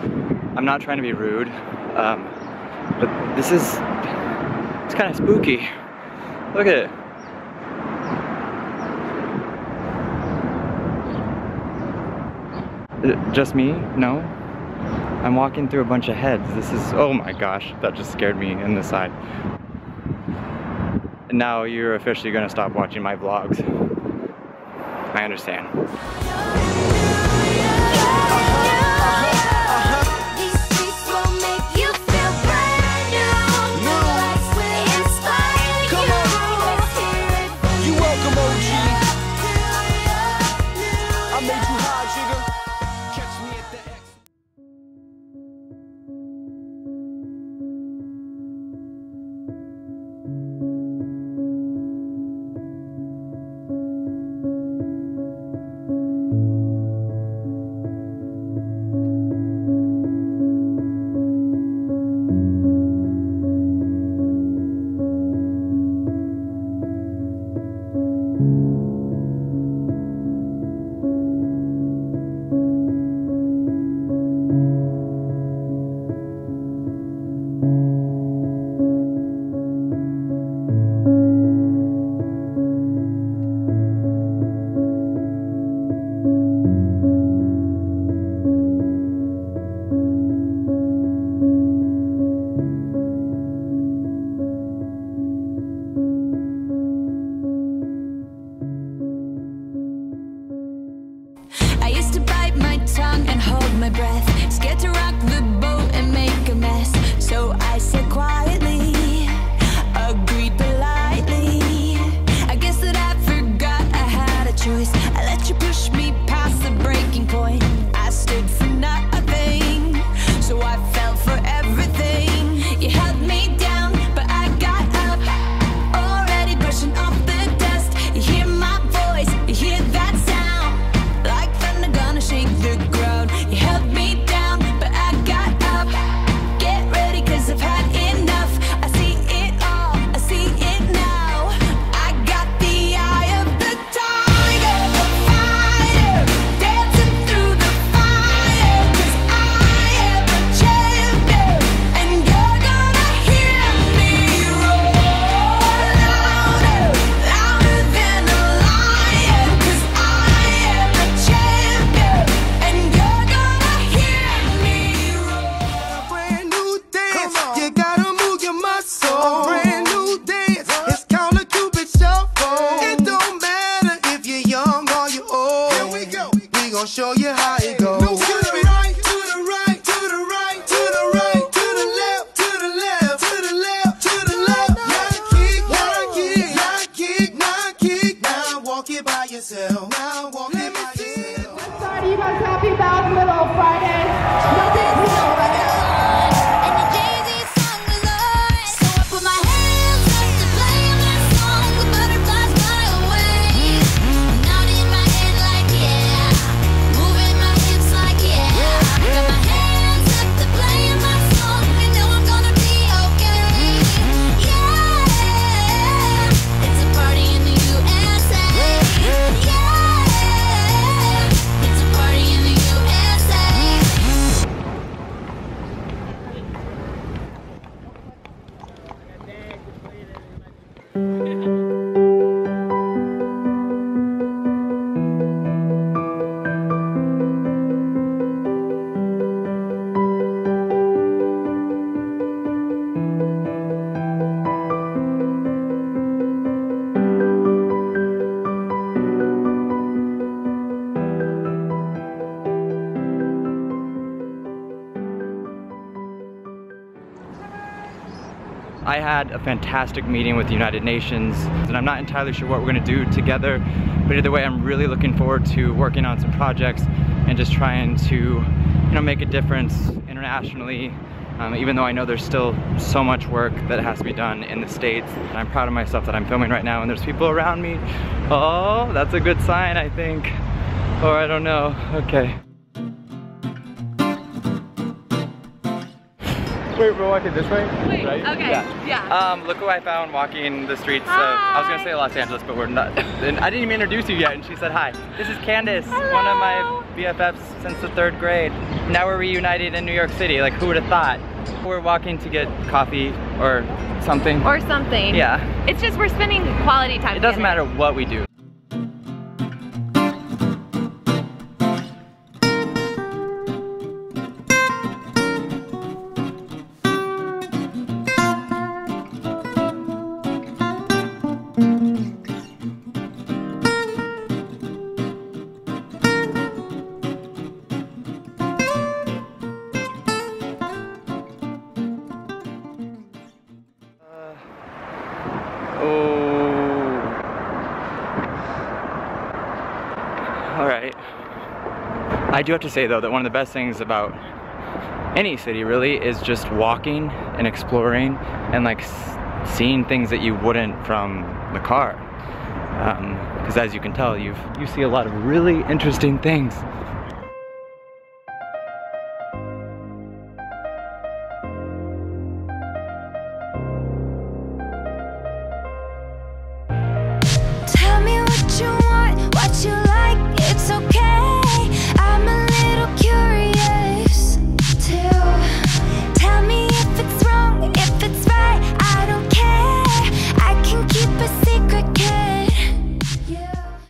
I'm not trying to be rude, but it's kind of spooky. Look at it. Just me? No? I'm walking through a bunch of heads. This is, oh my gosh, that just scared me in the side. And now you're officially gonna stop watching my vlogs. I understand. Show you how it goes. To the right, to the right, to the right, to the right, to the left, to the left, to the left, to the left. Now kick, now kick, now kick, now walk it by yourself. Now walk it by yourself. Let's start. Are you guys happy about Little Friday? Nothing to know right now. I had a fantastic meeting with the United Nations, and I'm not entirely sure what we're going to do together, but either way I'm really looking forward to working on some projects and just trying to, you know, make a difference internationally, even though I know there's still so much work that has to be done in the States. And I'm proud of myself that I'm filming right now and there's people around me. Oh, that's a good sign, I think. Or I don't know. Okay. We're walking this way, Wait, right? okay, yeah. Look who I found walking the streets of, I was gonna say Los Angeles, but we're not. And I didn't even introduce you yet, and she said hi. This is Candace, one of my BFFs since the 3rd grade. Now we're reunited in New York City, like who would have thought? We're walking to get coffee or something. Or something. Yeah. It's just we're spending quality time It doesn't together. matter what we do. Alright. I do have to say though that one of the best things about any city really is just walking and exploring and like seeing things that you wouldn't from the car. Because as you can tell, you see a lot of really interesting things